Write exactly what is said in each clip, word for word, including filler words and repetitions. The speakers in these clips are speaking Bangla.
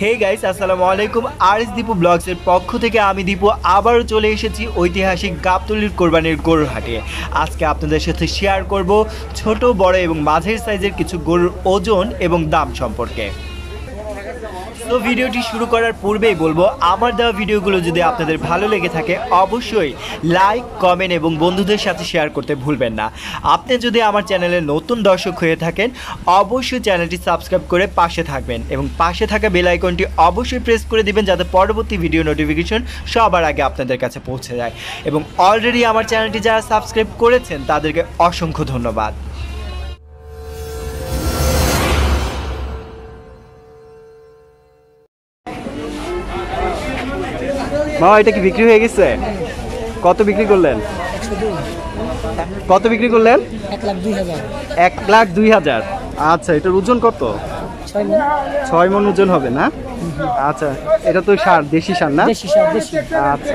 হে গাইস আসসালামু আলাইকুম। আরএস দীপু ব্লগসের পক্ষ থেকে আমি দীপু আবারও চলে এসেছি ঐতিহাসিক গাবতলীর কোরবানির গরুর হাটে। আজকে আপনাদের সাথে শেয়ার করব ছোট বড় এবং মাঝের সাইজের কিছু গরুর ওজন এবং দাম সম্পর্কে। তো ভিডিওটি শুরু করার পূর্বেই বলবো, আমার দেওয়া ভিডিওগুলো যদি আপনাদের ভালো লেগে থাকে অবশ্যই লাইক, কমেন্ট এবং বন্ধুদের সাথে শেয়ার করতে ভুলবেন না। আপনি যদি আমার চ্যানেলে নতুন দর্শক হয়ে থাকেন অবশ্যই চ্যানেলটি সাবস্ক্রাইব করে পাশে থাকবেন এবং পাশে থাকা বেল আইকনটি অবশ্যই প্রেস করে দিবেন যাতে পরবর্তী ভিডিও নোটিফিকেশন সবার আগে আপনাদের কাছে পৌঁছে যায়। এবং অলরেডি আমার চ্যানেলটি যারা সাবস্ক্রাইব করেছেন তাদেরকে অসংখ্য ধন্যবাদ। মামা, এটা কি বিক্রি হয়ে গেছে? কত বিক্রি করলেন? কত বিক্রি করলেন? এক লাখ দুই হাজার। আচ্ছা, এটার ওজন কত? ছয় মণ ওজন হবে না? আচ্ছা, এটা তো সার, দেশি সার না? আচ্ছা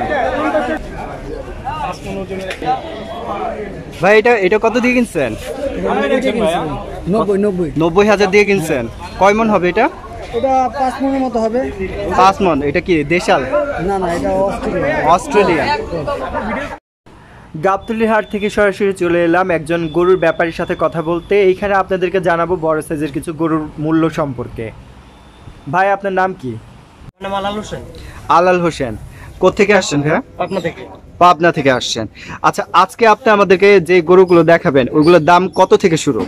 ভাই, এটা এটা কত দিয়ে কিনছেন? নব্বই নব্বই নব্বই হাজার দিয়ে কিনছেন। কয় মণ হবে এটা? এটা পাঁচ মণের মতো হবে। পাঁচ মণ। এটা কি দেশাল? না না, এটা অস্ট্রেলিয়ান। গাবতলীর হাট থেকে সরাসরি চলে এলাম একজন গরুর ব্যাপারীর সাথে কথা বলতে। এইখানে আপনাদেরকে জানাবো বড় সাইজের কিছু গরুর মূল্য সম্পর্কে। ভাই, আপনার নাম কি? নাম আলাল হোসেন। আলাল হোসেন। কোত্থেকে আসছেন ভাইয়া? পাবনা থেকে। পাবনা থেকে আসছেন। আচ্ছা, আজকে আপনি আমাদেরকে যে গরুগুলো দেখাবেন ওইগুলোর দাম কত থেকে শুরু?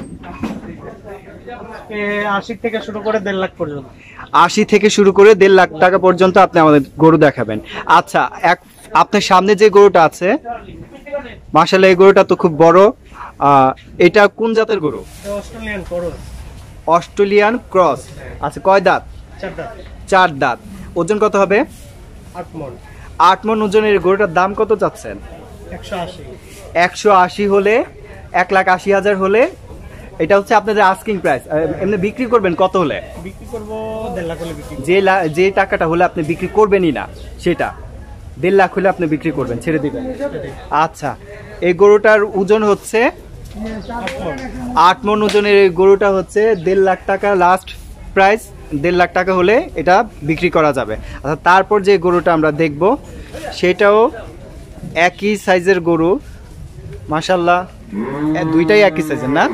আশি থেকে শুরু করে দেড় লাখ পর্যন্ত। আশি থেকে শুরু করে দেড় লাখ টাকা পর্যন্ত আপনি আমাদের গরু দেখাবেন। আচ্ছা, এক আপনার সামনে যে গরুটা আছে, মাশাআল্লাহ, এই গরুটা তো খুব বড়। এটা কোন জাতের গরু? Australian cross. Australian cross. আচ্ছা, কয় দাঁত? চার দাঁত। চার দাঁত। ওজন কত হবে? আট মণ। আট মণ ওজনের গরুটার দাম কত চাচ্ছেন? একশো আশি। একশো আশি হলে, এক লাখ আশি হাজার হলে এটা হচ্ছে আপনাদের আস্কিং প্রাইস। এমনি বিক্রি করবেন কত হলে? বিক্রি করব দেড় লাখ হলে বিক্রি। যে যে টাকাটা হলে আপনি বিক্রি করবেনই না সেটা দেড় লাখ হলে আপনি বিক্রি করবেন, ছেড়ে দিবেন। আচ্ছা, এই গরুটার ওজন হচ্ছে আট মণ ওজনের। এই গরুটা হচ্ছে দেড় লাখ টাকা লাস্ট প্রাইস। দেড় লাখ টাকা হলে এটা বিক্রি করা যাবে। আচ্ছা, তারপর যে গরুটা আমরা দেখব সেটাও একই সাইজের গরু। মাশাআল্লাহ, দুইটাই একই সাইজের না?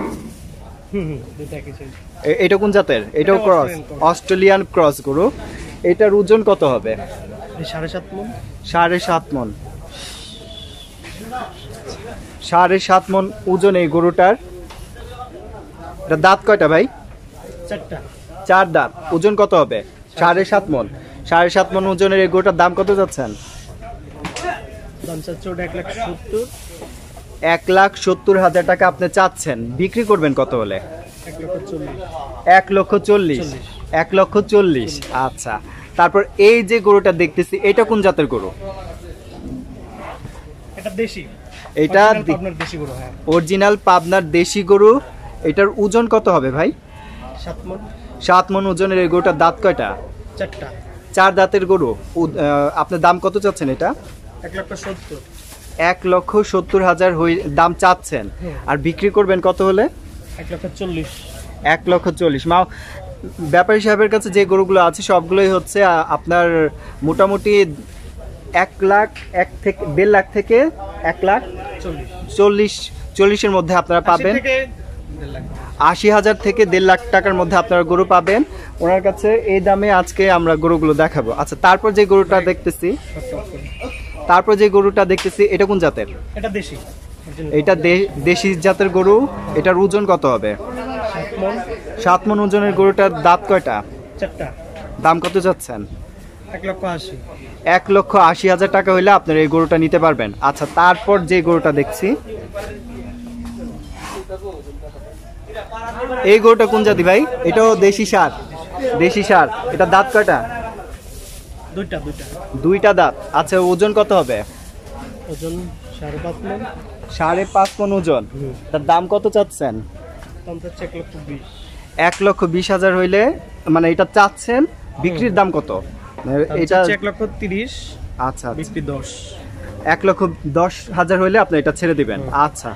এটা কোন জাতের? এটাও ক্রস, অস্ট্রেলিয়ান ক্রস গরু। এটার ওজন কত হবে? সাড়ে সাত মণ। সাড়ে সাত মণ। সাড়ে সাত মণ ওজন এই গরুটার। এটা দাঁত কয়টা ভাই? চারটা। চার দাঁত। ওজন কত হবে? সাড়ে সাত মণ। সাড়ে সাত মণ ওজনের এই গরুটার দাম কত যাচ্ছেন? দাম চাচ্ছে ওটা এক লাখ সত্তর। এক লাখ সত্তর হাজার টাকা আপনি চাচ্ছেন। বিক্রি করবেন কত হলে? এক লক্ষ চল্লিশ। এক লক্ষ চল্লিশ। এক লক্ষ চল্লিশ। আচ্ছা, তারপর এই যে গরুটা দেখতেছি এটা কোন জাতের গরু? এটা দেশি। এটা পাবনার দেশি গরু। হ্যাঁ, অরিজিনাল পাবনার দেশি গরু। এটার ওজন কত হবে ভাই? সাত মণ। সাত মণ ওজনের এই গরুটার দাঁত কয়টা? চারটা। চার দাঁতের গরু। আপনার দাম কত চাচ্ছেন এটা? এক লক্ষ সত্তর। এক লক্ষ সত্তর হাজার দাম চাচ্ছেন। আর বিক্রি করবেন কত হলে? এক লক্ষ চল্লিশ। এক লক্ষ চল্লিশ। মা, ব্যাপারী সাহেবের কাছে যে গরুগুলো আছে সবগুলোই হচ্ছে আপনার মোটামুটি এক লাখ এক থেকে দেড় লাখ থেকে এক লাখ চল্লিশ চল্লিশ চল্লিশের মধ্যে আপনারা পাবেন। আশি হাজার থেকে দেড় লাখ টাকার মধ্যে আপনারা গরু পাবেন ওনার কাছে। এই দামে আজকে আমরা গরুগুলো দেখাবো। আচ্ছা, তারপর যে গরুটা দেখতেছি তারপর যে গরুটা দেখতেছি এটা কোন জাতের? এটা দেশি। এটা দেশি জাতের গরু। এটার ওজন কত হবে? সাত মণ ওজনের গরুটার দাঁত কয়টা? চারটা। দাম কত যাচ্ছেন? এক লক্ষ আশি। এক লক্ষ আশি হাজার টাকা হইলে আপনারা এই গরুটা নিতে পারবেন। আচ্ছা, তারপর যে গরুটা দেখছি এই গরুটা কোন জাতি ভাই? এটাও দেশি সার। দেশি সার। এটা দাঁত কয়টা? দুইটা। দুইটা। দুইটা দাঁত। আচ্ছা, ওজন কত হবে? ওজন সাড়ে পাঁচ মণ। সাড়ে পাঁচ মণ ওজন। তার দাম কত চাচ্ছেন? দাম চাচ্ছে এক লক্ষ বিশ। এক লক্ষ বিশ হাজার হইলে, মানে এটা চাচ্ছেন। বিক্রির দাম কত? এটা এক লক্ষ তিরিশ। আচ্ছা, বিক্রি দশ। এক লক্ষ দশ হাজার হইলে আপনি এটা ছেড়ে দিবেন। আচ্ছা,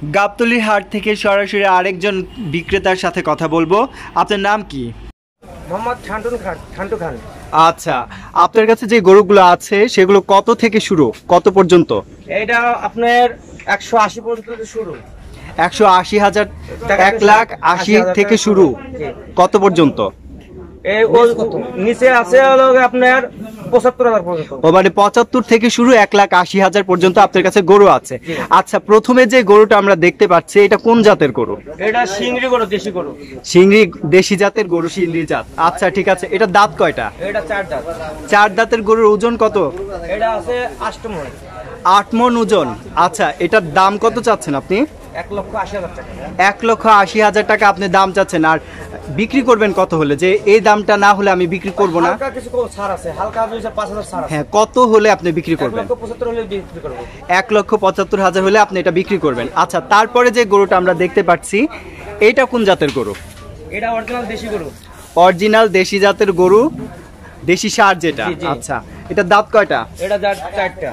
গাবতলীর হাট থেকে সরাসরি আরেকজন বিক্রেতার সাথে কথা বলবো। আপনার নাম কি? মোহাম্মদ ঠান্টুন খান ঠান্টু খান। আচ্ছা, আপনার কাছে যে গরুগুলো আছে সেগুলো কত থেকে শুরু, কত পর্যন্ত? এইটা আপনার একশো আশি পর্যন্ত শুরু। একশো আশি হাজার, এক লাখ আশি থেকে শুরু, কত পর্যন্ত? এই নিচে আছে হলো আপনার পঁচাত্তর হাজার পর্যন্ত। ও মানে পঁচাত্তর থেকে শুরু এক লাখ আশি হাজার পর্যন্ত আপনার কাছে গরু আছে। আচ্ছা, প্রথমে যে গরুটা আমরা দেখতে পাচ্ছি এটা কোন জাতের গরু? এটা সিংড়ি গরু, দেশি গরু। সিংড়ি দেশি জাতের গরু, সিংড়ি জাত। আচ্ছা ঠিক আছে, এটা দাঁত কয়টা? এটা চার দাঁত। চার দাঁতের গরুর ওজন কত? এটা আছে আট মণ। আট মণ ওজন। আচ্ছা, এটার দাম কত চাচ্ছেন আপনি? এক লক্ষ আশি হাজার টাকা। এক লক্ষ আশি হাজার টাকা আপনি দাম চাচ্ছেন। আর বিক্রি করবেন কত হলে, যে এই দামটা না হলে আমি বিক্রি করব না? হালকা কিছু ছাড় আছে, হালকা পাঁচ হাজার ছাড় আছে। হ্যাঁ, কত হলে আপনি বিক্রি করবেন? এক লক্ষ পঁচাত্তর হলে বিক্রি করব। এক লক্ষ পঁচাত্তর হাজার হলে আপনি এটা বিক্রি করবেন। আচ্ছা, তারপরে যে গরুটা আমরা দেখতে পাচ্ছি এইটা কোন জাতের গরু? এটা অরিজিনাল দেশি গরু। অরিজিনাল দেশি জাতের গরু, দেশি ষাঁড় যেটা। আচ্ছা, এটা দাঁত কয়টা? এটা দাঁত চারটা।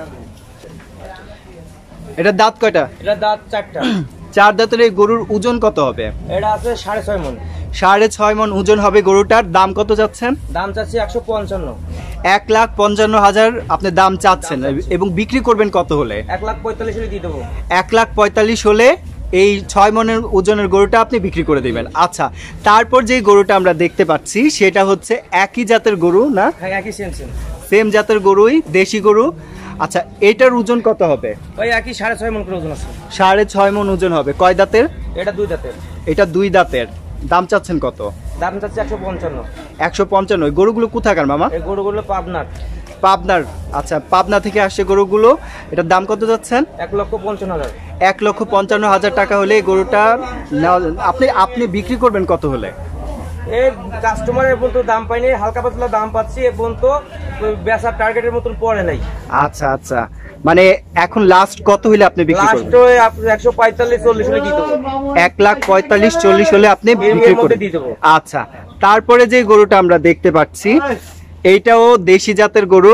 এটা দাঁত কয়টা? এটা দাঁত চারটা। চার দাঁতের এই গরুর ওজন কত হবে? এটা আছে সাড়ে ছয় মণ। সাড়ে ছয় মণ ওজন হবে গরুটার। দাম কত যাচ্ছেন? দাম চাচ্ছি একশো পঞ্চান্ন। এক লাখ পঞ্চান্ন হাজার আপনি দাম চাচ্ছেন, এবং বিক্রি করবেন কত হলে? এক লাখ পঁয়তাল্লিশ হলে দিয়ে দেবো। এক লাখ পঁয়তাল্লিশ হলে এই ছয় মণের ওজনের গরুটা আপনি বিক্রি করে দিবেন। আচ্ছা, তারপর যে গরুটা আমরা দেখতে পাচ্ছি সেটা হচ্ছে একই জাতের গরু না? হ্যাঁ, একই সেম সেম সেম জাতের গরুই, দেশি গরু। আচ্ছা, এটার ওজন কত হবে? ওই একই সাড়ে ছয় মণ করে ওজন আছে। সাড়ে ছয় মণ ওজন হবে। কয় দাঁতের? এটা দুই দাঁতের। এটা দুই দাঁতের। দাম চাচ্ছেন কত? দাম চাচ্ছি একশো পঞ্চান্ন। একশো পঞ্চান্ন। গরুগুলো কোথাকার মামা? এই গরুগুলো পাবনার। পাবনার। আচ্ছা, পাবনা থেকে আসছে গরুগুলো। এটার দাম কত যাচ্ছেন? এক লক্ষ পঞ্চান্ন হাজার। এক লক্ষ পঞ্চান্ন হাজার টাকা হলে এই গরুটা আপনি আপনি বিক্রি করবেন কত হলে? এই কাস্টমারের পর্যন্ত দাম পাইনি, হালকা পাতলা দাম পাচ্ছি। এ পর্যন্ত বেচার টার্গেটের মতন পড়ে নাই। আচ্ছা আচ্ছা, মানে এখন লাস্ট কত হলে আপনি বিক্রি করবেন? লাস্ট একশো পঁয়তাল্লিশ চল্লিশ হলে দিয়ে দেবো। এক লাখ পঁয়তাল্লিশ চল্লিশ হলে আপনি বিক্রি করে দিয়ে দেবো। আচ্ছা, তারপরে যে গরুটা আমরা দেখতে পাচ্ছি এইটাও দেশি জাতের গরু।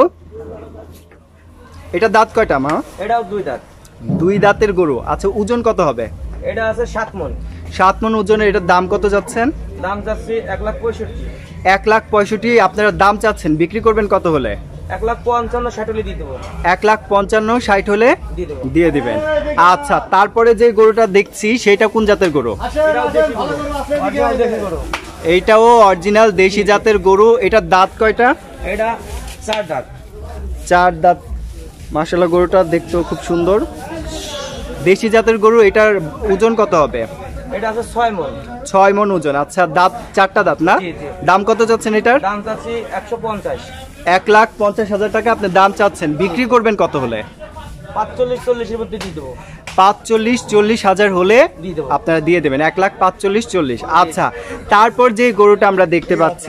এটা দাঁত কয়টা মা? এটাও দুই দাঁত। দুই দাঁতের গরু। আচ্ছা, ওজন কত হবে? এটা আছে সাত মণ। সাত মণ ওজনের। এটার দাম কত যাচ্ছেন? দাম চাচ্ছি এক লাখ পঁয়ষট্টি। এক লাখ পঁয়ষট্টি আপনারা দাম চাচ্ছেন, বিক্রি করবেন কত হলে? এক লাখ পঞ্চান্ন ষাট হলে দিয়ে দেবো। এক লাখ পঞ্চান্ন ষাট হলে দিয়ে দেবো, দিয়ে দিবেন। আচ্ছা, তারপরে যে গরুটা দেখছি সেটা কোন জাতের গরু? এটাও দেশি গরু, অরিজিনাল দেশি গরু। এইটাও অরিজিনাল দেশি জাতের গরু। এটার দাঁত কয়টা? এটা চার দাঁত। চার দাঁত। মাশাআল্লাহ, গরুটা দেখতেও খুব সুন্দর, দেশি জাতের গরু। এটার ওজন কত হবে? এটা আছে ছয় মণ। ছয় মণ ওজন। আচ্ছা, দাঁত চারটা দাঁত না? জি, জি। দাম কত চাচ্ছেন এটার? দাম চাচ্ছি একশো পঞ্চাশ। এক লাখ পঞ্চাশ হাজার টাকা আপনি দাম চাচ্ছেন, বিক্রি করবেন কত হলে? পাঁচচল্লিশ চল্লিশের মধ্যে দিয়ে দেবো। পাঁচচল্লিশ চল্লিশ হাজার হলে দিয়ে দেবো। আপনারা দিয়ে দেবেন। এক লাখ পাঁচচল্লিশ চল্লিশ। আচ্ছা, তারপর যে গরুটা আমরা দেখতে পাচ্ছি,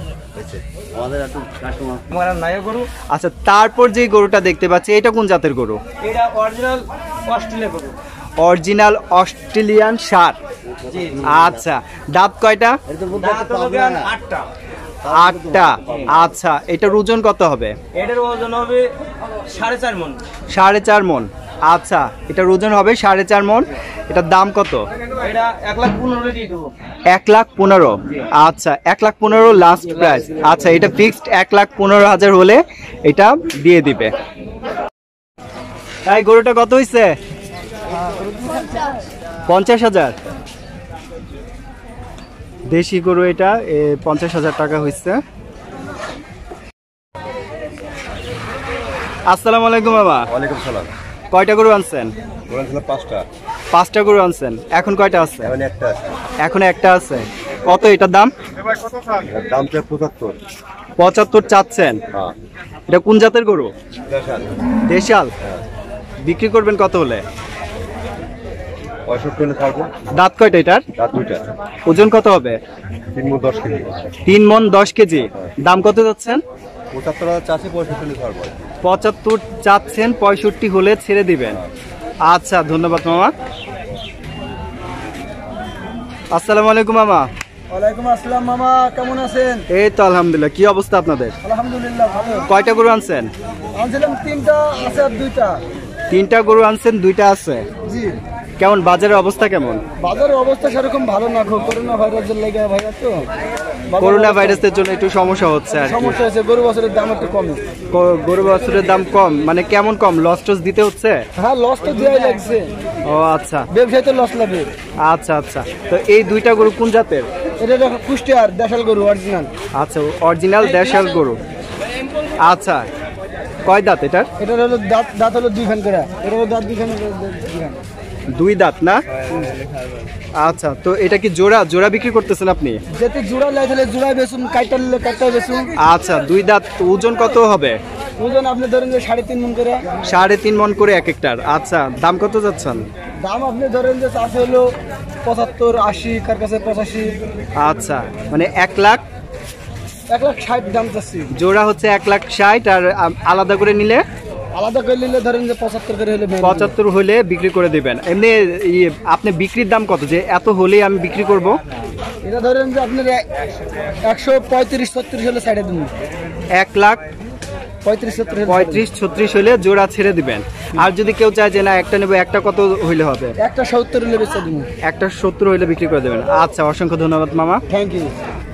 গরু। আচ্ছা, তারপর যে গরুটা দেখতে পাচ্ছি এটা কোন জাতের গরু? এটা অরিজিনাল অস্ট্রেলিয়া গরু। অরিজিনাল অস্ট্রেলিয়ান ষাঁড়। আচ্ছা, দাঁত কয়টা? আটটা। আটটা। আচ্ছা, এটার ওজন কত হবে? এটার ওজন হবে সাড়ে চার মণ। সাড়ে চার মণ। আচ্ছা, এটার ওজন হবে সাড়ে চার মণ। এটার দাম কত? এটা এক লাখ পনেরো দিয়ে দেবো। এক লাখ পনেরো। আচ্ছা, এক লাখ পনেরো লাস্ট প্রাইস। আচ্ছা, এটা ফিক্সড এক লাখ পনেরো হাজার হলে এটা দিয়ে দিবে। এই গরুটা কত হয়েছে? পঞ্চাশ হাজার। দেশি গরু এটা, পঞ্চাশ হাজার টাকা হয়েছে। আসসালামু আলাইকুম বাবা। ওয়ালাইকুম সালাম। কয়টা গরু আনছেন? গরু আনছিলাম পাঁচটা। পাঁচটা গরু আনছেন। এখন কয়টা আছে? এখন একটা আছে। এখন একটা আছে। কত এটার দাম? এর দাম চাই পঁচাত্তর। পঁচাত্তর চাচ্ছেন? হ্যাঁ। এটা কোন জাতের গরু? দেশাল। দেশাল। বিক্রি করবেন কত হলে? পঁয়ষট্টি হলে ছাড়বো। দাঁত কয়টা এটার? দাঁত দুইটা। ওজন কত হবে? তিন মণ দশ কেজি। তিন মণ দশ কেজি। দাম কত যাচ্ছেন? পঁচাত্তর হাজার চাষি, পঁয়ষট্টি হলে ছাড়বো। পঁচাত্তর চাচ্ছেন, পঁয়ষট্টি হলে ছেড়ে দিবেন। আচ্ছা, ধন্যবাদ মামা। আসসালামু আলাইকুম মামা। ওয়ালাইকুম আসসালাম মামা, কেমন আছেন? এই তো আলহামদুলিল্লাহ। কি অবস্থা আপনাদের? আলহামদুলিল্লাহ ভালো। কয়টা গরু আনছেন? আনছিলাম তিনটা, আছে আর দুইটা। তিনটা গরু আনছেন, দুইটা আছে। জি। কেমন বাজারের অবস্থা কেমন? বাজারের অবস্থা সেরকম ভালো না, খুব করোনা ভাইরাসের লেগে ভাইয়া তো করোনা ভাইরাসের জন্য একটু সমস্যা হচ্ছে আর কি। সমস্যা হচ্ছে গরু বছরের দাম একটু কম। গ- গরু বাছুরের দাম কম মানে কেমন কম? লস টস দিতে হচ্ছে? হ্যাঁ, লস তো দেওয়াই লাগছে, ও আচ্ছা ব্যবসায় তো লস লাগে। আচ্ছা আচ্ছা তো এই দুইটা গরু কোন জাতের? এটা দেখো কুষ্টিয়ার দেশাল গরু অরিজিনাল। আচ্ছা অরিজিনাল দেশাল গরু। আচ্ছা কয় দাঁত এটার? এটা হলো দাঁত দাঁত হলো দুইখান করে, এটা হলো দাঁত দুইখান দুইখান। দুই দাঁত না? আচ্ছা তো এটা কি জোড়া জোড়া বিক্রি করতেছেন আপনি? যেতে জোড়া লাই তাহলে জোড়ায় বেচুন, কাইটাল কাইটাল বেচুন। আচ্ছা দুই দাঁত তো ওজন কত হবে? ওজন আপনি ধরেন যে সাড়ে তিন মন করে। সাড়ে তিন মন করে এক একটার। আচ্ছা দাম কত যাচ্ছেন? দাম আপনি ধরেন যে চাষে হলো পঁচাত্তর আশি, কার কাছে পঁচাশি। আচ্ছা মানে এক লাখ এক লাখ ষাট দাম চাচ্ছি। জোড়া হচ্ছে এক লাখ ষাট আর আ- আলাদা করে নিলে আলাদা করে নিলে ধরেন যে পঁচাত্তর করে হলে মেয়ে পঁচাত্তর হলে বিক্রি করে দিবেন। এমনি ইয়ে, আপনি বিক্রির দাম কত যে এত হলেই আমি বিক্রি করব? এটা ধরেন যে আপনার এ- একশো পঁয়ত্রিশ ছত্রিশ হলে সাইডে দিন, এক লাখ পঁয়ত্রিশ ছত্রিশ হলে পঁয়ত্রিশ ছত্রিশ হলে জোড়া ছেড়ে দিবেন। আর যদি কেউ চায় যে না একটা নেবে, একটা কত হইলে হবে? একটা সত্তর হলে বেচে দিন। একটা সত্তর হইলে বিক্রি করে দেবেন। আচ্ছা অসংখ্য ধন্যবাদ মামা। Thank you.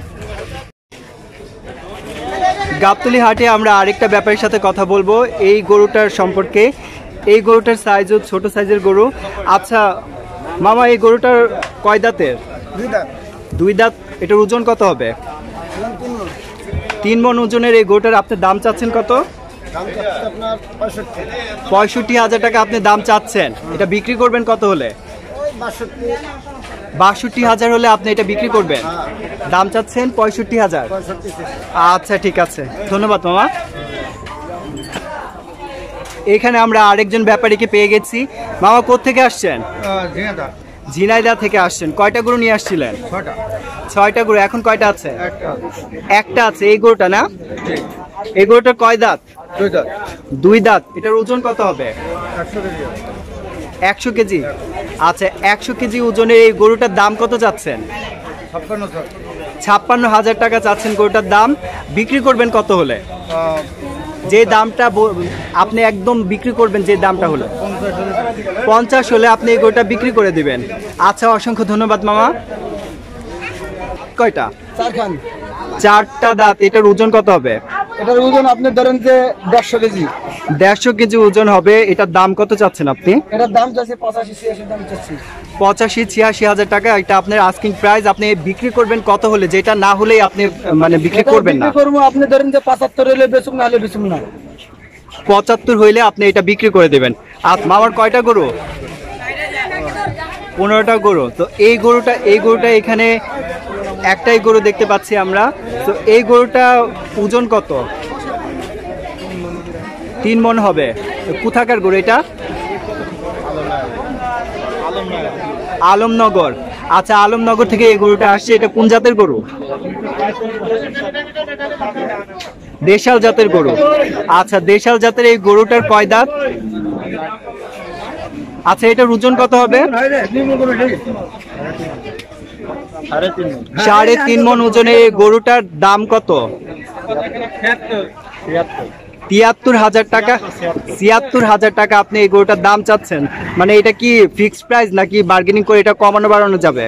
গাবতলী হাটে আমরা আরেকটা ব্যাপারীর সাথে কথা বলবো এই গরুটার সম্পর্কে। এই গরুটার সাইজও ছোট সাইজের গরু। আচ্ছা মামা এই গরুটার কয় দাঁতের? দুই দাঁত। এটার ওজন কত হবে? তিন মন ওজনের এই গরুটার আপনি দাম চাচ্ছেন কত? আপনার পঁয়ষট্টি পঁয়ষট্টি হাজার টাকা আপনি দাম চাচ্ছেন। এটা বিক্রি করবেন কত হলে? বাষট্টি বাষট্টি হাজার হলে আপনি এটা বিক্রি করবেন। দাম চাচ্ছেন পঁয়ষট্টি হাজার। আচ্ছা ঠিক আছে, ধন্যবাদ মামা। এখানে আমরা আরেকজন ব্যাপারীকে পেয়ে গেছি। মামা কোত্থেকে আসছেন? ঝিনাইদহ থেকে আসছেন। কয়টা গরু নিয়ে আসছিলেন? ছয়টা গরু। এখন কয়টা আছে? একটা আছে। এই গরুটা না? এই গরুটার কয় দাঁত? দুই দাঁত। এটার ওজন কত হবে? একশো কেজি। আচ্ছা একশো কেজি ওজনের এই গরুটার দাম কত চাচ্ছেন? ছাপ্পান্ন হাজার টাকা চাচ্ছেন গরুটার দাম। বিক্রি করবেন কত হলে? যে দামটা ব- আপনি একদম বিক্রি করবেন যে দামটা হলো পঞ্চাশ হলে আপনি এই গরুটা বিক্রি করে দিবেন। আচ্ছা অসংখ্য ধন্যবাদ মামা। কয়টা? চার খান। চারটা দাঁত। এটার ওজন কত হবে? এটার ওজন আপনি ধরেন যে দেড়শো কেজি। দেড়শো কেজি ওজন হবে। এটার দাম কত চাচ্ছেন আপনি? এটার দাম চাচ্ছে পঁচাশি ছিয়াশি দাম চাচ্ছি। পঁচাশি ছিয়াশি হাজার টাকা এটা আপনার আস্কিং প্রাইস। আপনি বিক্রি করবেন কত হলে? যেটা না হলেই আপনি মানে বিক্রি এটা করবেন না। বিক্রি করবো আপনি ধরেন যে পঁচাত্তর হলে বেচুক, না হলে বেচুক না। পঁচাত্তর হইলে আপনি এটা বিক্রি করে দেবেন। আর মামার কয়টা গরু? পনেরোটা গরু। তো এই গরুটা এই গরুটা এখানে একটাই গরু দেখতে পাচ্ছি আমরা। তো এই গরুটা ওজন কত? তিন মন হবে। তো কোথাকার গরু এটা? আলমনগর। আচ্ছা আলমনগর থেকে এই গরুটা আসছে। এটা কোন জাতের গরু? দেশাল জাতের গরু। আচ্ছা দেশাল জাতের এই গরুটার কয় দাঁত? আচ্ছা এটার ওজন কত হবে? সাড়ে তিন মন ওজনের এই গরুটার দাম কত? তিয়াত্তর হাজার টাকা। ছিয়াত্তর হাজার টাকা আপনি এই গরুটার দাম চাচ্ছেন। মানে এটা কি ফিক্সড প্রাইস নাকি বার্গেনিং করে এটা কমানো বাড়ানো যাবে?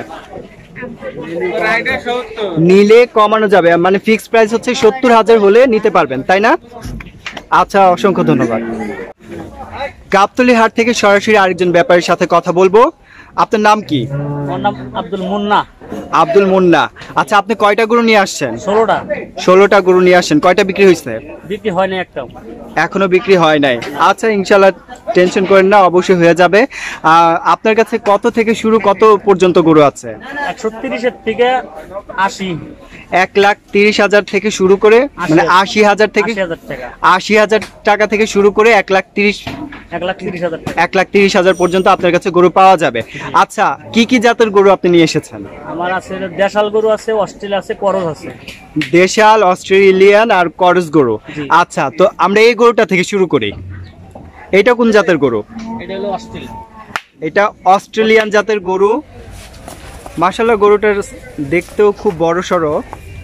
নিলে কমানো যাবে। মানে ফিক্সড প্রাইস হচ্ছে সত্তর হাজার হলে নিতে পারবেন, তাই না? আচ্ছা অসংখ্য ধন্যবাদ। গাবতলী হাট থেকে সরাসরি আরেকজন ব্যাপারীর সাথে কথা বলবো। আপনার নাম কি? আমার নাম আব্দুল মুন্না। আব্দুল মুন্না। আচ্ছা আপনি কয়টা গরু নিয়ে আসছেন? ষোলোটা। ষোলোটা গরু নিয়ে আসছেন। কয়টা বিক্রি হয়েছে? বিক্রি হয়নি একটাও। এখনো বিক্রি হয় নাই। আচ্ছা ইনশাল্লাহ টেনশন করেন না, অবশ্যই হয়ে যাবে। আহ, আপনার কাছে কত থেকে শুরু কত পর্যন্ত গরু আছে? একশো তিরিশের থেকে আশি। এক লাখ তিরিশ হাজার থেকে শুরু করে মানে আশি আশি হাজার থেকে আশি হাজার টাকা। আশি হাজার টাকা থেকে শুরু করে এক লাখ তিরিশ এক লাখ তিরিশ হাজার টাকা। এক লাখ তিরিশ হাজার পর্যন্ত আপনার কাছে গরু পাওয়া যাবে। আচ্ছা কি কি জাতের গরু আপনি নিয়ে এসেছেন? আমার আছে দেশাল গরু আছে, অস্ট্রেলিয়া আছে, করজ আছে। দেশাল, অস্ট্রেলিয়ান আর করস গরু। আচ্ছা তো আমরা এই গরুটা থেকে শুরু করি। এটা কোন জাতের গরু? এটা হলো অস্ট্রেলিয়া। এটা অস্ট্রেলিয়ান জাতের গরু। মাশাআল্লাহ গরুটার দেখতেও খুব বড় সড়ো।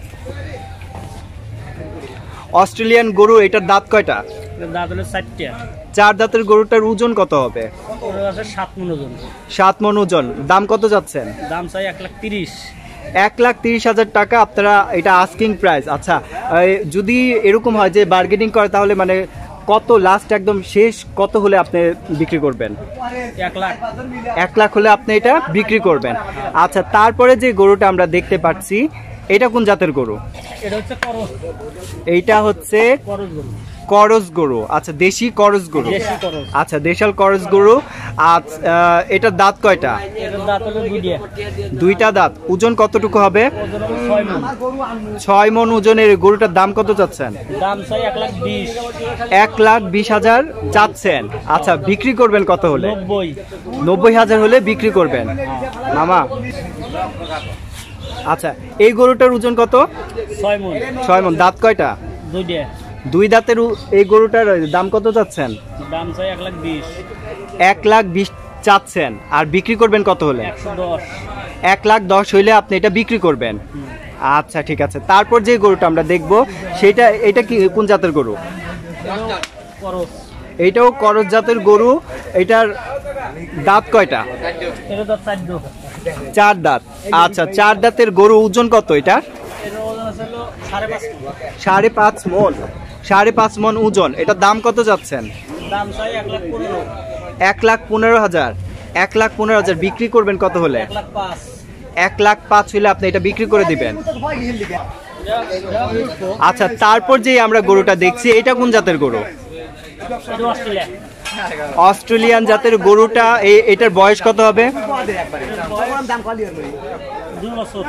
অস্ট্রেলিয়ান গরু। এটার দাঁত কয়টা? এটার দাঁত হলো চারটা। চার দাঁতের গরুটার ওজন কত হবে? ওর আছে সাত মন ওজন। সাত মন ওজন। দাম কত যাচ্ছেন? দাম চাই এক লাখ তিরিশ। এক লাখ তিরিশ হাজার টাকা আপনারা, এটা আস্কিং প্রাইস। আচ্ছা, এই যদি এরকম হয় যে বার্গেনিং করে, তাহলে মানে কত লাস্ট একদম শেষ কত হলে আপনি বিক্রি করবেন? এক লাখ এক লাখ হলে আপনি এটা বিক্রি করবেন। আচ্ছা, তারপরে যে গরুটা আমরা দেখতে পাচ্ছি, এটা কোন জাতের গরু? এটা হচ্ছে করস এইটা হচ্ছে করস গরু করস গরু। আচ্ছা, দেশি করস গরু। দেশি করস। আচ্ছা, দেশাল করস গরু। আচ্ছা, এটার দাঁত কয়টা? এটার দাঁত হলো দুইটা দুইটা দাঁত। ওজন কতটুকু হবে? ওজন হলো ছয় মণ। ছয় মণ ওজনের গরুটার দাম কত চাচ্ছেন? দাম চাই এক লাখ বিশ এক লাখ বিশ হাজার চাচ্ছেন। আচ্ছা, বিক্রি করবেন কত হলে? নব্বই নব্বই হাজার হলে বিক্রি করবেন মামা। আচ্ছা, এই গরুটার ওজন কত? ছয় মণ। ছয় মণ। দাঁত কয়টা? দুইটা দুই দাঁতের উ- এই গরুটার দাম কত চাচ্ছেন? দাম চাই এক লাখ বিশ এক লাখ বিশ চাচ্ছেন। আর বিক্রি করবেন কত হলে? একশো দশ এক লাখ দশ হইলে আপনি এটা বিক্রি করবেন। আচ্ছা, ঠিক আছে। তারপর যে গরুটা আমরা দেখবো, সেটা এটা কি কোন জাতের গরু? করস। এইটাও করস জাতের গরু। এটার দাঁত কয়টা? এটা দাঁত চার দো চার দাঁত। আচ্ছা, চার দাঁতের গরু। ওজন কত এটা? এটা ওজন আছে হলো সাড়ে পাঁচ মণ। সাড়ে পাঁচ মণ। সাড়ে পাঁচ মণ ওজন। এটার দাম কত যাচ্ছেন? দাম চাই এক লাখ পনেরো এক লাখ পনেরো হাজার। এক লাখ পনেরো হাজার বিক্রি করবেন কত হলে? এক লাখ পাঁচ এক লাখ পাঁচ হইলে আপনি এটা বিক্রি করে দিবেন। আচ্ছা, তারপর যে আমরা গরুটা দেখছি, এটা কোন জাতের গরু? এটা অস্ট্রেলিয়া অস্ট্রেলিয়ান জাতের গরুটা। এ- এটার বয়স কত হবে? দুই বছর।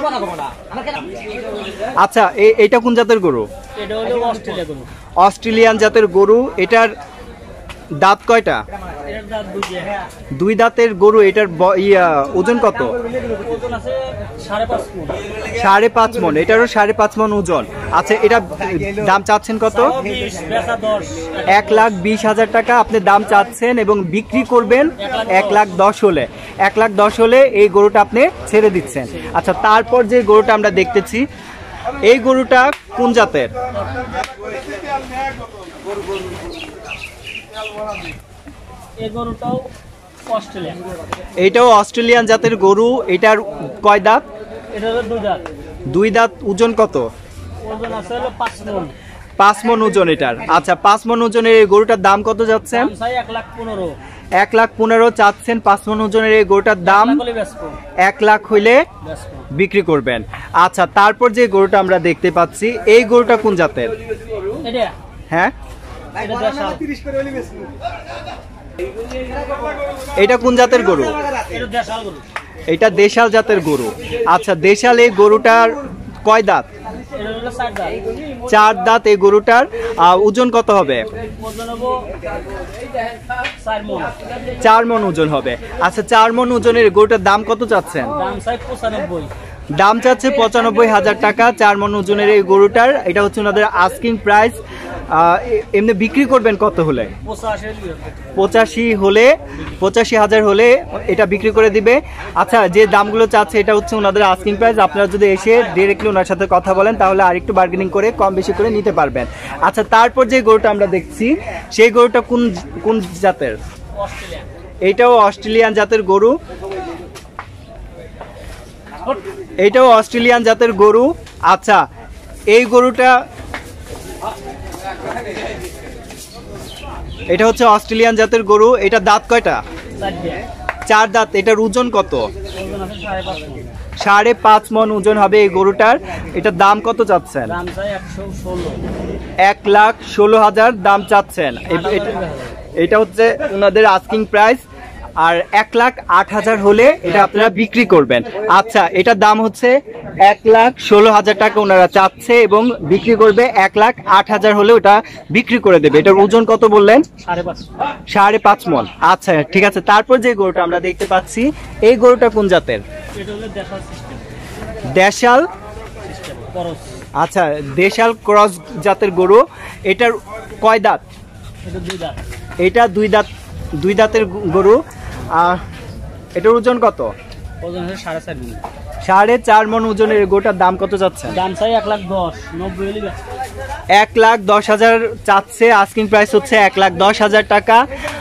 আচ্ছা, এ- এটা কোন জাতের গরু? এটা হলো অস্ট্রেলিয়া গরু। অস্ট্রেলিয়ান জাতের গরু। এটার দাঁত কয়টা? এটার দাঁত দুইটা। দুই দাঁতের গরু। এটার ব- ইয়া, ওজন কত? ওজন আছে সাড়ে পাঁচ মণ। সাড়ে পাঁচ মণ। এটারও সাড়ে পাঁচ মণ ওজন। আচ্ছা, এটা দাম চাচ্ছেন কত? বিশ বেচা দশ। এক লাখ বিশ হাজার টাকা আপনি দাম চাচ্ছেন এবং বিক্রি করবেন এক লাখ দশ হলে। এক লাখ দশ হলে এই গরুটা আপনি ছেড়ে দিচ্ছেন। আচ্ছা, তারপর যে গরুটা আমরা দেখতেছি, এই গরুটা কোন জাতের? এই গরুটাও অস্ট্রেলিয়া। এইটাও অস্ট্রেলিয়ান জাতের গরু। এটার কয় দাঁত? এটা হলো দুই দাঁত। দুই দাঁত। ওজন কত? ওজন আছে হলো পাঁচ মণ। পাঁচ মণ ওজন এটার। আচ্ছা, পাঁচ মণ ওজনের এই গরুটার দাম কত যাচ্ছেন? দাম চাই এক লাখ পনেরো এক লাখ পনেরো চাচ্ছেন। পাঁচ মণ ওজনের এই গরুটার দাম বলে বেচবো এক লাখ হইলে বেচবো। বিক্রি করবেন। আচ্ছা, তারপর যে গরুটা আমরা দেখতে পাচ্ছি, এই গরুটা কোন জাতের? এটা হ্যাঁ, এটা দেশাল। এটা কোন জাতের গরু? এটা দেশাল গরু। এটা দেশাল জাতের গরু। আচ্ছা, দেশাল এই গরুটার কয় দাঁত? এটা হলো চার দাঁত। চার দাঁত এই গরুটার। আহ, ওজন কত হবে? ওজন হবো চার মণ। চার মণ ওজন হবে। আচ্ছা, চার মণ ওজনের গরুটার দাম কত চাচ্ছেন? দাম চাই পঁচানব্বই। দাম চাচ্ছে পঁচানব্বই হাজার টাকা চার মণ ওজনের এই গরুটার। এটা হচ্ছে ওনাদের আস্কিং প্রাইস। এমনি বিক্রি করবেন কত হলে? পঁচাশি পঁচাশি হলে, পঁচাশি হাজার হলে এটা বিক্রি করে দিবে। আচ্ছা, যে দামগুলো চাচ্ছে এটা হচ্ছে ওনাদের আস্কিং প্রাইস। আপনারা যদি এসে ডিরেক্টলি ওনার সাথে কথা বলেন, তাহলে আরেকটু বার্গেনিং করে কম বেশি করে নিতে পারবেন। আচ্ছা, তারপর যে গরুটা আমরা দেখছি, সেই গরুটা কোন কোন জাতের? অস্ট্রেলিয়া। এইটাও অস্ট্রেলিয়ান জাতের গরু। এইটাও অস্ট্রেলিয়ান জাতের গরু। আচ্ছা, এই গরুটা, এটা হচ্ছে অস্ট্রেলিয়ান জাতের গরু। এটা দাঁত কয়টা? চারটে। চার দাঁত। এটার ওজন কত? ওজন আছে সাড়ে পাঁচ মণ। সাড়ে পাঁচ মণ ওজন হবে এই গরুটার। এটার দাম কত চাচ্ছেন? দাম চাই একশো ষোলো। এক লাখ ষোলো হাজার দাম চাচ্ছেন। এ- এটা- এটা হচ্ছে ওনাদের আস্কিং প্রাইস। আর এক লাখ আট হাজার হলে এটা আপনারা বিক্রি করবেন। আচ্ছা, এটার দাম হচ্ছে এক লাখ ষোলো হাজার টাকা ওনারা চাচ্ছে এবং বিক্রি করবে এক লাখ আট হাজার হলে ওটা বিক্রি করে দেবে। এটার ওজন কত বললেন? সাড়ে পাঁচ। সাড়ে পাঁচ মণ। আচ্ছা, ঠিক আছে। তারপর যে গরুটা আমরা দেখতে পাচ্ছি, এই গরুটা কোন জাতের? এটা হলো দেশাল সিস্টেম। দেশাল। সিস্টেম করস। আচ্ছা, দেশাল ক্রস জাতের গরু। এটার কয় দাঁত? এটা দুই দাঁত। এটা দুই দাঁত। দুই দাঁতের গরু। আর এটার ওজন কত? ওজন আছে সাড়ে চার মণ। সাড়ে চার মণ ওজনের গরুটার দাম কত যাচ্ছে? দাম চাই এক লাখ দশ। নব্বই হলে বেচবো। এক লাখ দশ হাজার চাচ্ছে। আস্কিং প্রাইস হচ্ছে এক লাখ দশ হাজার টাকা।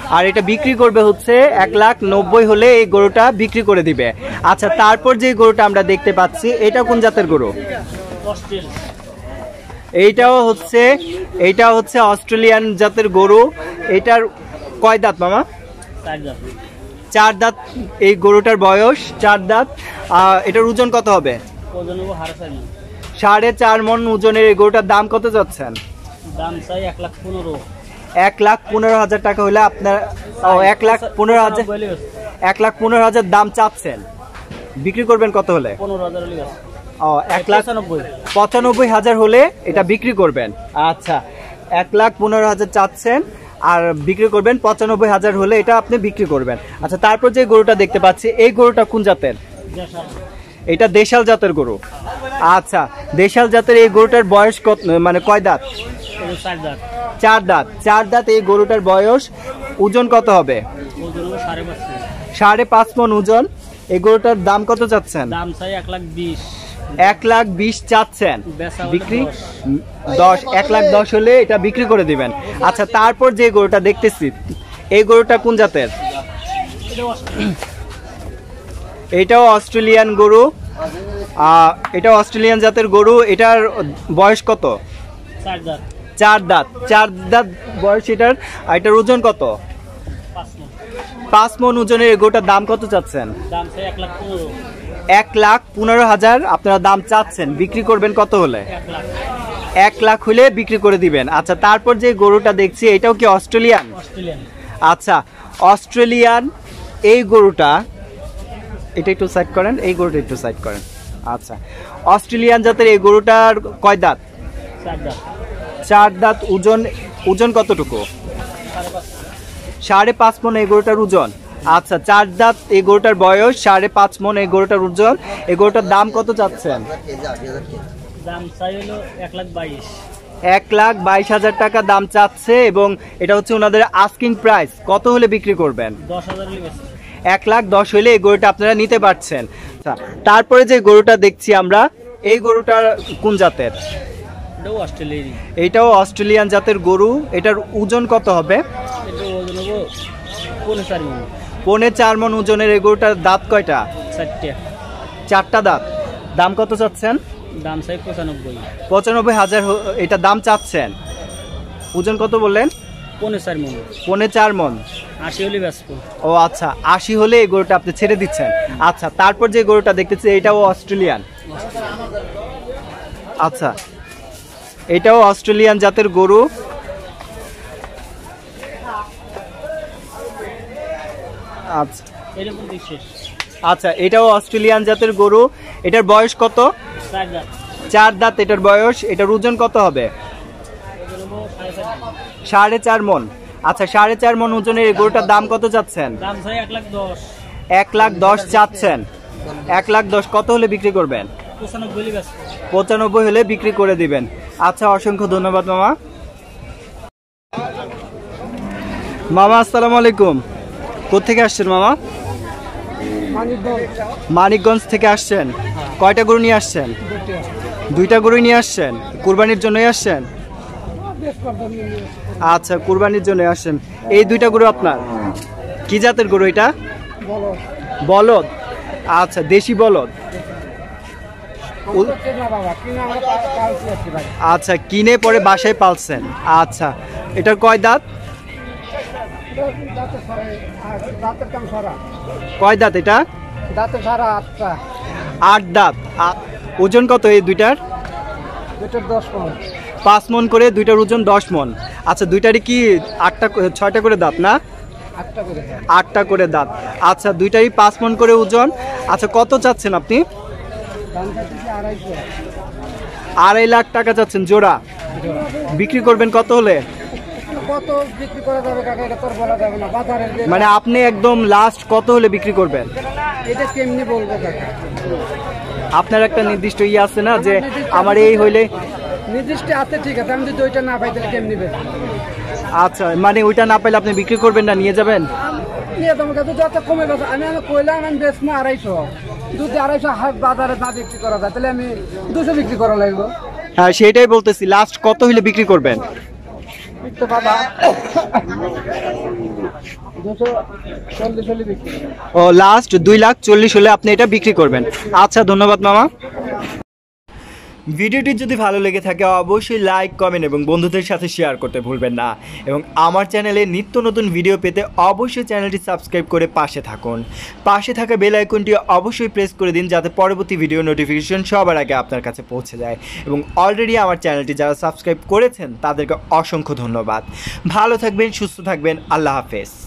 আর এটা বিক্রি করবে হচ্ছে এক লাখ নব্বই হলে এই গরুটা বিক্রি করে দিবে। আচ্ছা, তারপর যে গরুটা আমরা দেখতে পাচ্ছি এটা কোন জাতের গরু? অস্ট্রেল এইটাও হচ্ছে এইটাও হচ্ছে অস্ট্রেলিয়ান জাতের গরু। এটার কয় দাঁত মামা? চার দাঁত চার দাঁত এই গরুটার বয়স, চার দাঁত। আহ, এটার ওজন কত হবে? ওজন হবো সাড়ে চার মণ। সাড়ে চার মন ওজনের এই গরুটার দাম কত যাচ্ছেন? দাম চাই এক লাখ পনেরো। এক লাখ পনেরো হাজার টাকা হলে আপনার ও এক লাখ পনেরো হাজার এক লাখ পনেরো হাজার দাম চাচ্ছেন, বিক্রি করবেন কত হলে? পনেরো হাজার হলে গেছে। ও এক লাখ পঁচানব্বই পঁচানব্বই হাজার হলে এটা বিক্রি করবেন। আচ্ছা, এক লাখ পনেরো হাজার চাচ্ছেন আর বিক্রি করবেন পঁচানব্বই হাজার হলে এটা আপনি বিক্রি করবেন। আচ্ছা, তারপর যে গরুটা দেখতে পাচ্ছি এই গরুটা কোন জাতের? এটা দেশাল জাতের গরু। আচ্ছা, দেশাল জাতের এই গরুটার বয়স কত, মানে কয় দাঁত? চার দাঁত চার দাঁত চার দাঁত এই গরুটার বয়স। ওজন কত হবে? ওজন হবো সাড়ে পাঁচ মণ। সাড়ে পাঁচ মন ওজন। এই গরুটার দাম কত চাচ্ছেন? দাম চাই এক লাখ বিশ। এক লাখ বিশ চাচ্ছেন, বেচা হলে বিক্রি দশ। দশ এক লাখ দশ হলে এটা বিক্রি করে দিবেন। আচ্ছা, তারপর যে গরুটা দেখতেছি এই গরুটা কোন জাতের? এটাও অস্ট্রেলিয়ান গরু। আহ, এটাও অস্ট্রেলিয়ান জাতের গরু। এটার বয়স কত? চার দাঁত চার দাঁত চার দাঁত বয়স এটার। আর এটার ওজন কত? পাঁচ মণ। পাঁচ মন ওজনের এই গরুটার দাম কত চাচ্ছেন? দাম চাই এক লাখ পনেরো। এক লাখ পনেরো হাজার আপনারা দাম চাচ্ছেন, বিক্রি করবেন কত হলে? এক লাখ এক লাখ হলে বিক্রি করে দিবেন। আচ্ছা, তারপর যে গরুটা দেখছি এটাও কি অস্ট্রেলিয়ান? অস্ট্রেলিয়ান আচ্ছা, অস্ট্রেলিয়ান এই গরুটা, এটা একটু সাইড করেন, এই গরুটা একটু সাইড করেন। আচ্ছা, অস্ট্রেলিয়ান জাতের এই গরুটার কয় দাঁত? চার দাঁত চার দাঁত। ওজন ওজন কতটুকু? সাড়ে পাঁচ মণ। সাড়ে পাঁচ মন এই গরুটার ওজন। আচ্ছা, চার দাঁত এই গরুটার বয়স, সাড়ে পাঁচ মন এই গরুটার ওজন। এই গরুটার দাম কত চাচ্ছেন? দাম চাই হলো এক লাখ বাইশ। এক লাখ বাইশ হাজার টাকা দাম চাচ্ছে এবং এটা হচ্ছে ওনাদের আস্কিং প্রাইস। কত হলে বিক্রি করবেন? দশ হাজার হলে গেছে। এক লাখ দশ হলে এই গরুটা আপনারা নিতে পারছেন। আচ্ছা, তারপরে যে গরুটা দেখছি আমরা এই গরুটার কোন জাতের? এটাও অস্ট্রেলিয়ারই। এইটাও অস্ট্রেলিয়ান জাতের গরু। এটার ওজন কত হবে? এটা ওজন হবো পনেরো চার মণ। পৌনে চার মন ওজনের এই গরুটার দাঁত কয়টা? চারটে। চারটা দাঁত। দাম কত চাচ্ছেন? দাম চাই পঁচানব্বই। পঁচানব্বই হাজার হ- এটা দাম চাচ্ছেন। ওজন কত বললেন? পনেরো চার মণ। পৌনে চার মন। আশি হলে বেচবো। ও আচ্ছা, আশি হলে এই গরুটা আপনি ছেড়ে দিচ্ছেন। আচ্ছা, তারপর যে গরুটা দেখতেছি এটাও অস্ট্রেলিয়ান। আচ্ছা, এটাও অস্ট্রেলিয়ান জাতের গরু। আচ্ছা এরকম দিক শেষ। আচ্ছা, এটাও অস্ট্রেলিয়ান জাতের গরু। এটার বয়স কত? চার দাঁত চার দাঁত এটার বয়স। এটার ওজন কত হবে? ওজন হবো সাড়ে চার মণ। সাড়ে চার মন। আচ্ছা, সাড়ে চার মন ওজনের এই গরুটার দাম কত চাচ্ছেন? দাম চাই এক লাখ দশ। এক লাখ দশ চাচ্ছেন। এক লাখ দশ কত হলে বিক্রি করবেন? পঁচানব্বই হলে বেচবো। পঁচানব্বই হলে বিক্রি করে দিবেন। আচ্ছা, অসংখ্য ধন্যবাদ মামা। মামা আসসালামু আলাইকুম। কোত্থেকে আসছেন মামা? মানিকগঞ্জ থেকে আসছেন। কয়টা গরু নিয়ে আসছেন? দুইটা গরু নিয়ে আসছেন। কুরবানির জন্যই আসছেন? আচ্ছা, কুরবানির জন্য আসছেন। এই দুইটা গরু আপনার? কি জাতের গরু এটা? বলদ। আচ্ছা, দেশি বলদ। আচ্ছা, কিনে পরে বাসায় পালছেন। আচ্ছা, এটার কয় দাঁত? কয় দাঁত এটা? দাঁতে সারা আটটা। আট দাঁত। আ- ওজন কত এই দুইটার? দুটোর দশ মণ। পাঁচ মন করে, দুইটার ওজন দশ মন। আচ্ছা, দুইটারই কি আটটা করে- ছয়টা করে দাঁত না? আটটা করে। আটটা করে দাঁত। আচ্ছা, দুইটারই পাঁচ মন করে ওজন। আচ্ছা, কত চাচ্ছেন আপনি? দাম চাইতেছি আড়াইশো। আড়াই লাখ টাকা চাচ্ছেন জোড়া। বিক্রি করবেন কত হলে? কত বিক্রি করা যাবে কাকা, এটা তোর বলা যাবে না। বাজারের যে মানে আপনি একদম লাস্ট কত হলে বিক্রি করবেন? এটা কেমনি বলবো কাকা? আপনার একটা নির্দিষ্ট ইয়ে আছে না যে আমার এই হইলে? নির্দিষ্ট আছে, ঠিক আছে। আমি যদি ওইটা না পাই তাহলে কেমনি বেচবো? আচ্ছা, মানে ওইটা না পাইলে আপনি বিক্রি করবেন না, নিয়ে যাবেন? নিয়ে তোমার কাছে যত কমে বেচো। আমি আমি কইলাম আমি বেচবো আড়াইশো। যদি আড়াইশো হাত বাজারে না বিক্রি করা যায় তাহলে আমি দুশো বিক্রি করা লাগবে। হ্যাঁ, সেটাই বলতেছি, লাস্ট কত হইলে বিক্রি করবেন? তো বাবা দুশো চল্লিশ হলে বিক্রি করবো। ও লাস্ট দুই লাখ চল্লিশ হলে আপনি এটা বিক্রি করবেন। আচ্ছা ধন্যবাদ মামা। ভিডিওটি যদি ভালো লেগে থাকে অবশ্যই লাইক কমেন্ট এবং বন্ধুদের সাথে শেয়ার করতে ভুলবেন না এবং আমার চ্যানেলে নিত্য নতুন ভিডিও পেতে অবশ্যই চ্যানেলটি সাবস্ক্রাইব করে পাশে থাকুন। পাশে থাকা বেল আইকনটি অবশ্যই প্রেস করে দিন যাতে পরবর্তী ভিডিও নোটিফিকেশন সবার আগে আপনার কাছে পৌঁছে যায় এবং অলরেডি আমার চ্যানেলটি যারা সাবস্ক্রাইব করেছেন তাদেরকে অসংখ্য ধন্যবাদ। ভালো থাকবেন, সুস্থ থাকবেন, আল্লাহ হাফেজ।